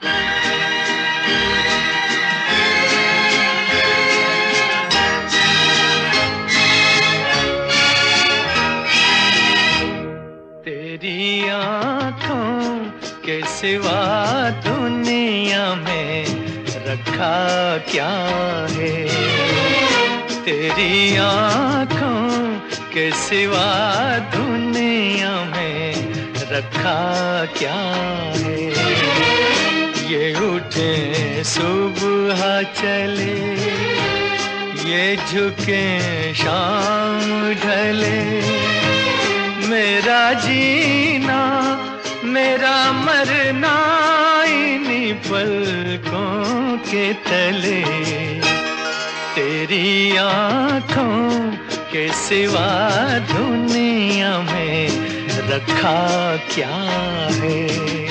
तेरी आँखों के सिवा दुनिया में रखा क्या है। तेरी आँखों के सिवा दुनिया में रखा क्या है। ये उठे सुबह चले, ये झुके शाम ढले, मेरा जीना मेरा मरना इन्हीं पलकों के तले। तेरी आँखों के सिवा दुनिया में रखा क्या है।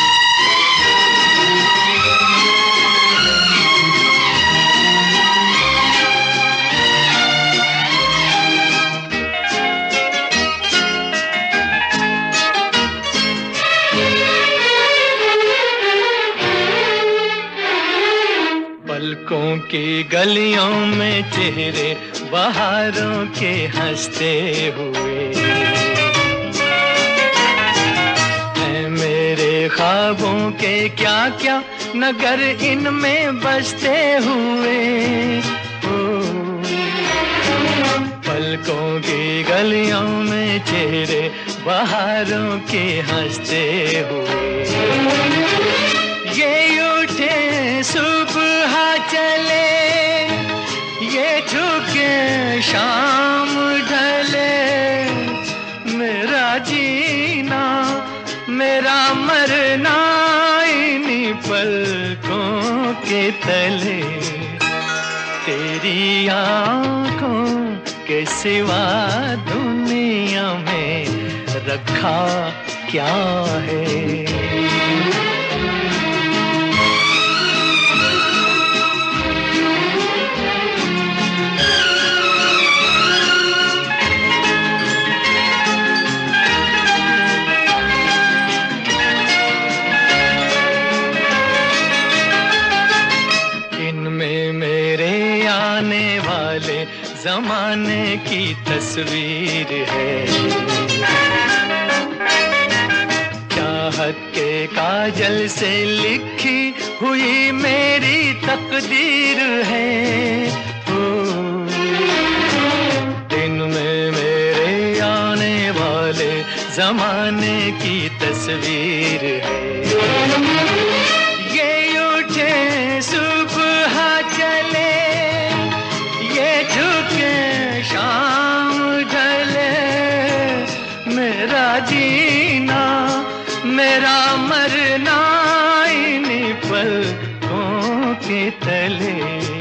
पलकों की गलियों में चेहरे बहारों के हंसते हुए हैं मेरे ख्वाबों के क्या क्या नगर इनमें बसते हुए। पलकों की गलियों में चेहरे बहारों के हंसते हुए, ये उठे सुबह चले, ये झुके शाम ढले, मेरा जीना मेरा मरना इन्हीं पलकों के तले। तेरी आँखों के सिवा दुनिया में रखा क्या है। मेरे आने वाले जमाने की तस्वीर है, चाहत के काजल से लिखी हुई मेरी तकदीर है। दिन में मेरे आने वाले जमाने की तस्वीर है, ये उठे सुबह चले, ये झुके शाम ढले, मेरा जीना मेरा मरना इन्हीं पलकों के तले।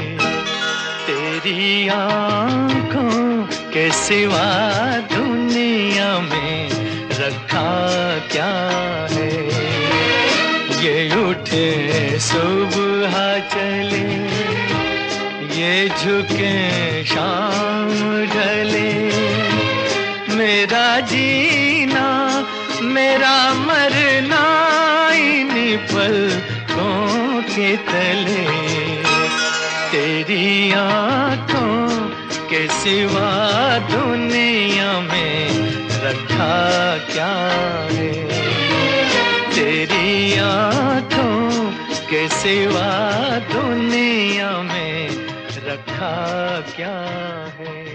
तेरी आँखों के सिवा दुनिया में रखा क्या है। ये उठे सुबह चले, ये झुके शाम ढले, मेरा जीना मेरा मरना इन्हीं पलकों के तले। तेरी आँखों के सिवा दुनिया में रखा क्या है। तेरी आँखों के सिवा दुनिया में रखा क्या है।